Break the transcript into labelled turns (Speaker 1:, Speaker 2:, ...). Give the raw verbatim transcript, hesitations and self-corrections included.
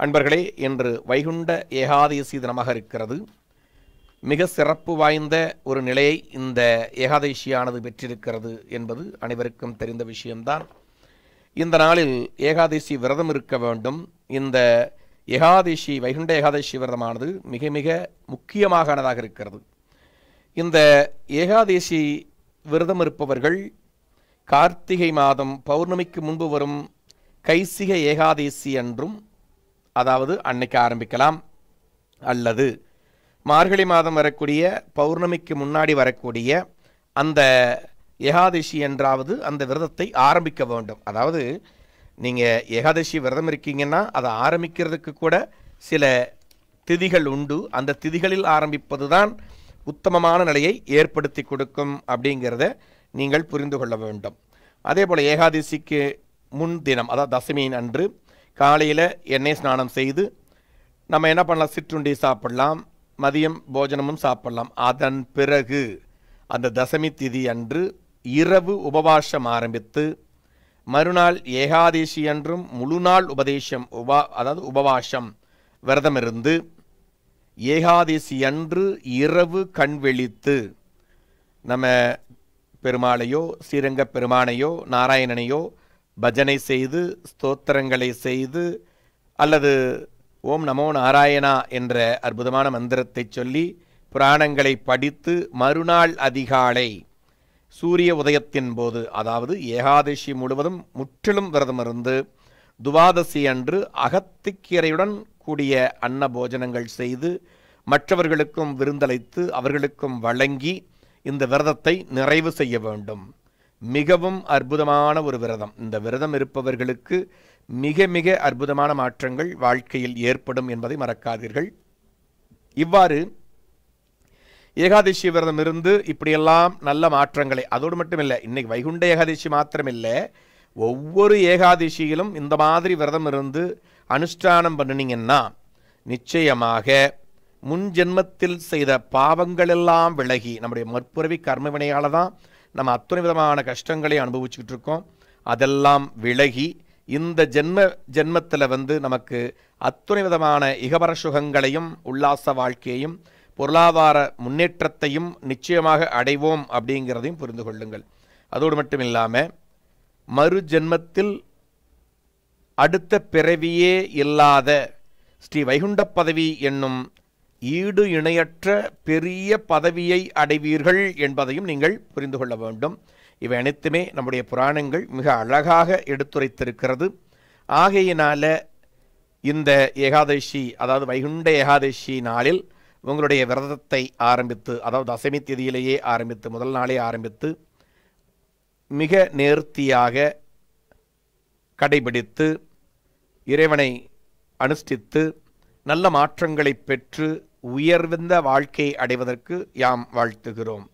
Speaker 1: அன்பர்களே, இன்று வைகுண்ட ஏகாதசி தினமாக இருக்கிறது. மிக சிறப்பு வாய்ந்த ஒரு நிலையை இந்த ஏகாதசியானது பெற்றிருக்கிறது என்பது அனைவருக்கும் தெரிந்த விஷயம்தான். இந்த நாளில் ஏகாதசி விரதம் இருக்க வேண்டும். இந்த ஏகாதசி வைகுண்ட ஏகாதசி விரதமானது மிக மிக முக்கியமானதாக இருக்கிறது. இந்த ஏகாதசி விரதம் இருப்பவர்கள் கார்த்திகை மாதம் பௌர்ணமிக்கு முன்பு வரும் கைசிக ஏகாதசி அன்றும், அதாவது அன்னைக்கு ஆரம்பிக்கலாம், அல்லது மார்கழி மாதம் வரக்கூடிய பௌர்ணமிக்கு முன்னாடி வரக்கூடிய அந்த ஏகாதசி என்றாவது அந்த விரதத்தை ஆரம்பிக்க வேண்டும். அதாவது நீங்கள் ஏகாதசி விரதம் இருக்கீங்கன்னா அதை ஆரம்பிக்கிறதுக்கு கூட சில திதிகள் உண்டு. அந்த திதிகளில் ஆரம்பிப்பது தான் உத்தமமான நிலையை ஏற்படுத்தி கொடுக்கும் அப்படிங்கிறத நீங்கள் புரிந்து கொள்ள வேண்டும். அதே போல் ஏகாதசிக்கு முன் தினம், அதாவது தசமியின் அன்று காலையில் எண்ணெய் ஸ்நானம் செய்து நம்ம என்ன பண்ணலாம், சிற்றுண்டி சாப்பிடலாம், மதியம் போஜனமும் சாப்பிடலாம். அதன் பிறகு அந்த தசமி திதி அன்று இரவு உபவாசம் ஆரம்பித்து மறுநாள் ஏகாதசி அன்றும் முழு நாள் உபதேசம் உபா அதாவது உபவாசம் விரதம் இருந்து ஏகாதசி அன்று இரவு கண் விழித்து நம்ம பெருமாளையோ ஸ்ரீரங்க பெருமானையோ நாராயணனையோ பஜனை செய்து ஸ்தோத்திரங்களை செய்து அல்லது ஓம் நமோ நாராயணா என்ற அற்புதமான மந்திரத்தை சொல்லி புராணங்களை படித்து மறுநாள் அதிகாலை சூரிய உதயத்தின் போது, அதாவது ஏகாதசி முழுவதும் முற்றிலும் விரதம் இருந்து துவாதசி அன்று அகத்திக்கீரையுடன் கூடிய அன்ன போஜனங்கள் செய்து மற்றவர்களுக்கும் விருந்தளித்து அவர்களுக்கும் வழங்கி இந்த விரதத்தை நிறைவு செய்ய வேண்டும். மிகவும் அற்புதமான ஒரு விரதம். இந்த விரதம் இருப்பவர்களுக்கு மிக மிக அற்புதமான மாற்றங்கள் வாழ்க்கையில் ஏற்படும் என்பதை மறக்காதீர்கள். இவ்வாறு ஏகாதசி விரதம் இருந்து இப்படியெல்லாம் நல்ல மாற்றங்களை, அதோடு மட்டும் இல்லை, இன்னைக்கு வைகுண்ட ஏகாதசி மாத்திரமில்லை, ஒவ்வொரு ஏகாதசியிலும் இந்த மாதிரி விரதம் இருந்து அனுஷ்டானம் பண்ணினீங்கன்னா நிச்சயமாக முன் ஜென்மத்தில் செய்த பாவங்களெல்லாம் விலகி, நம்முடைய முற்பிறவி கர்மவினையால் தான் நம்ம அத்தனை விதமான கஷ்டங்களை அனுபவிச்சுக்கிட்டு இருக்கோம், அதெல்லாம் விலகி இந்த ஜென்ம ஜென்மத்தில் வந்து நமக்கு அத்தனை விதமான இகபர சுகங்களையும் உல்லாச வாழ்க்கையையும் பொருளாதார முன்னேற்றத்தையும் நிச்சயமாக அடைவோம் அப்படிங்கிறதையும் புரிந்து கொள்ளுங்கள். அதோடு மட்டும் இல்லாமல் மறு ஜென்மத்தில் அடுத்த பிறவியே இல்லாத ஸ்ரீ வைகுண்ட பதவி என்னும் ஈடு இணையற்ற பெரிய பதவியை அடைவீர்கள் என்பதையும் நீங்கள் புரிந்து கொள்ள வேண்டும். இவை அனைத்துமே நம்முடைய புராணங்கள் மிக அழகாக எடுத்துரைத்திருக்கிறது. ஆகையினால இந்த ஏகாதசி, அதாவது வைகுண்ட ஏகாதசி நாளில் உங்களுடைய விரதத்தை ஆரம்பித்து, அதாவது தசமி திதியிலேயே ஆரம்பித்து முதல் நாளே ஆரம்பித்து மிக நேர்த்தியாக கடைபிடித்து இறைவனை அனுஷ்டித்து நல்ல மாற்றங்களை பெற்று உயர்ந்த வாழ்க்கை அடைவதற்கு யாம் வாழ்த்துகிறோம்.